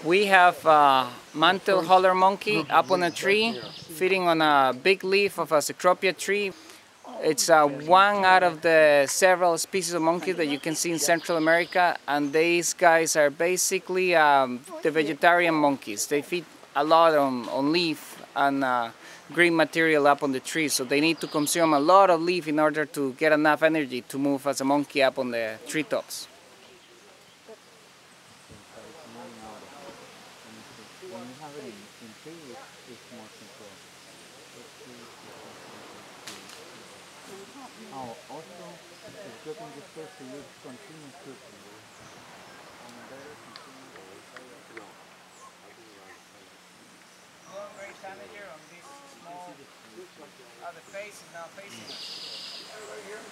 We have a Mantled Howler monkey up on a tree, feeding on a big leaf of a cecropia tree. It's one out of the several species of monkeys that you can see in Central America, and these guys are basically the vegetarian monkeys. They feed a lot on leaf and green material up on the tree, so they need to consume a lot of leaf in order to get enough energy to move as a monkey up on the treetops. When you have it in tree, it's more control. Oh, also, it's good in this case to use continuous cooking. Great tanager on this small. The face is now facing us.